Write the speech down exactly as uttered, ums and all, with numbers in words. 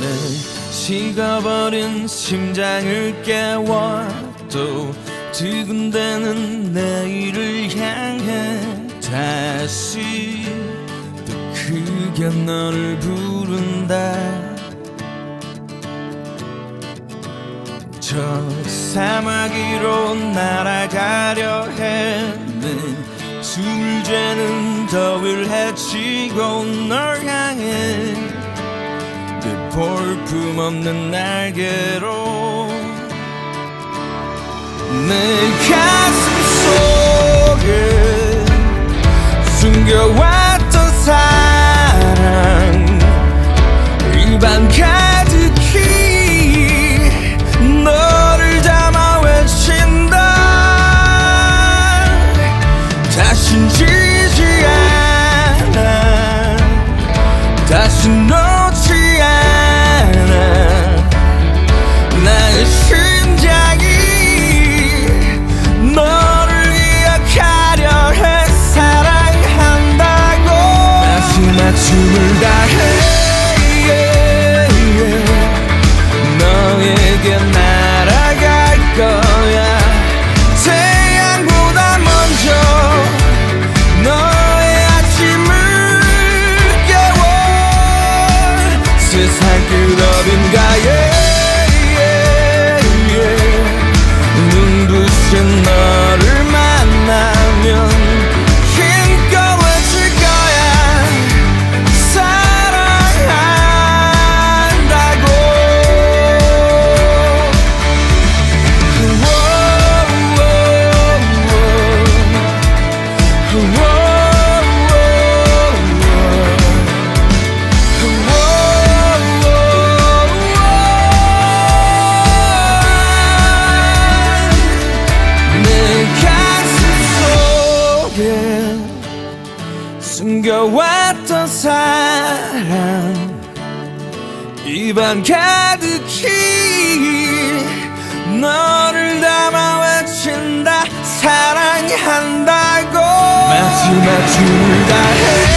식어버린 심장을 깨워도 두근대는 내일을 향해 다시 더 크게 너를 부른다. 저 사막 위로 날아가려 했는 숨을 죄는 더위를 헤치고 널 향해 내 볼품없는 날개로 내 가슴 속에 숨겨왔던 사랑 입안 가득히 너를 담아 외친다. 다신 지지 않아 다시 놓지 않아 나의 심장이 너를 기억하려 해. 사랑한다고 마지막 춤을 다해 너에게 날아갈 거야. 태양보다 먼저 너의 아침을 깨워 세상 끝없인가에 눈부신 너를 만나면 힘껏 외칠 거야. 사랑한다고. 숨겨왔던 사랑 입안 가득히 너를 담아 외친다. 사랑한다고 마지막 춤을 다해